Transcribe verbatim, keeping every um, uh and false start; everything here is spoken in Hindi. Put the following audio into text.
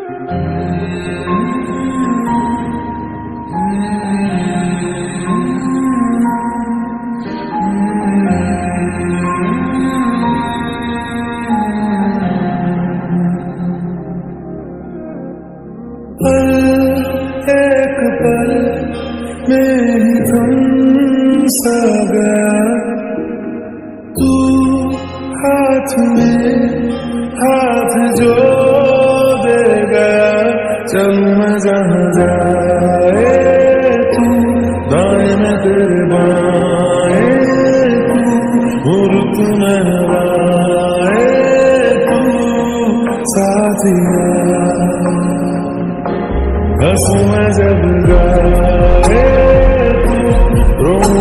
एक पल में ही तुम सा गया, तू हाथ में हाथ जो दे गया। चल मैं जहाँ जाए तू, दाएं में तेरे बाएं तू, रुक न आए तू साथिया। हंस मैं जब गाए तू, रो